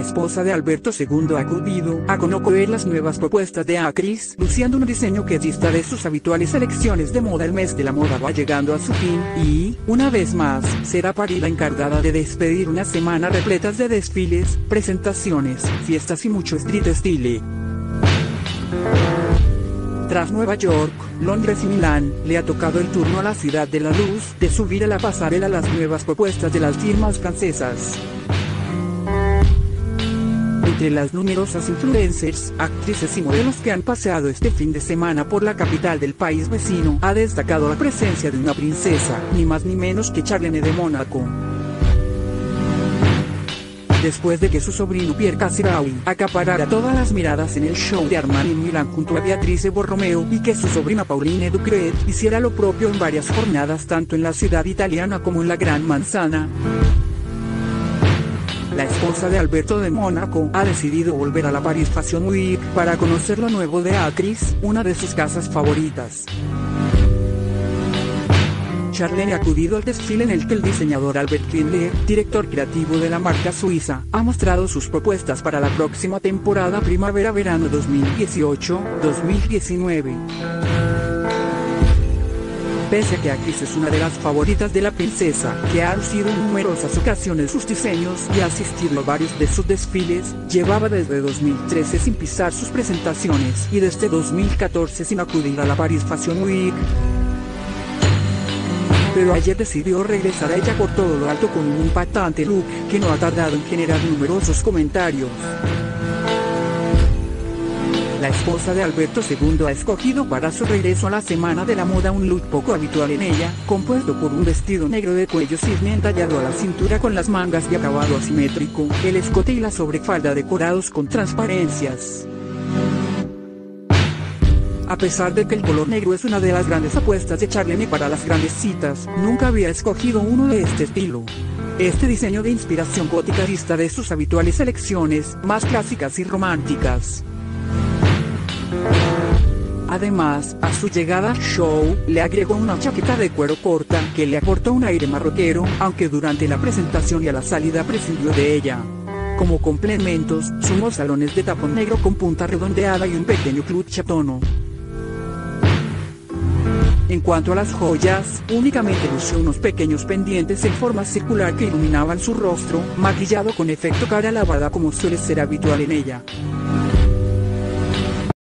esposa de Alberto II ha acudido a conocer las nuevas propuestas de Acris, luciendo un diseño que dista de sus habituales selecciones de moda. El mes de la moda va llegando a su fin, y, una vez más, será París la encargada de despedir una semana repletas de desfiles, presentaciones, fiestas y mucho street style. Tras Nueva York, Londres y Milán, le ha tocado el turno a la ciudad de la luz, de subir a la pasarela las nuevas propuestas de las firmas francesas. Entre las numerosas influencers, actrices y modelos que han paseado este fin de semana por la capital del país vecino, ha destacado la presencia de una princesa, ni más ni menos que Charlene de Mónaco. Después de que su sobrino Pierre Casiraui acaparara todas las miradas en el show de Armani en Milán junto a Beatrice Borromeo, y que su sobrina Pauline Ducret hiciera lo propio en varias jornadas tanto en la ciudad italiana como en la Gran Manzana, la esposa de Alberto de Mónaco ha decidido volver a la Paris Fashion Week para conocer lo nuevo de Acris, una de sus casas favoritas. Charlene ha acudido al desfile en el que el diseñador Albert Findler, director creativo de la marca suiza, ha mostrado sus propuestas para la próxima temporada primavera-verano 2018-2019. Pese a que Acris es una de las favoritas de la princesa, que ha lucido en numerosas ocasiones sus diseños y ha asistido a varios de sus desfiles, llevaba desde 2013 sin pisar sus presentaciones y desde 2014 sin acudir a la Paris Fashion Week. Pero ayer decidió regresar a ella por todo lo alto con un impactante look que no ha tardado en generar numerosos comentarios. La esposa de Alberto II ha escogido para su regreso a la Semana de la Moda un look poco habitual en ella, compuesto por un vestido negro de cuello cisne entallado a la cintura con las mangas de acabado asimétrico, el escote y la sobrefalda decorados con transparencias. A pesar de que el color negro es una de las grandes apuestas de Charlene para las grandes citas, nunca había escogido uno de este estilo. Este diseño de inspiración gótica dista de sus habituales selecciones, más clásicas y románticas. Además, a su llegada al show, le agregó una chaqueta de cuero corta, que le aportó un aire marroquero, aunque durante la presentación y a la salida prescindió de ella. Como complementos, sumó salones de tacón negro con punta redondeada y un pequeño clutch a tono. En cuanto a las joyas, únicamente lució unos pequeños pendientes en forma circular que iluminaban su rostro, maquillado con efecto cara lavada como suele ser habitual en ella.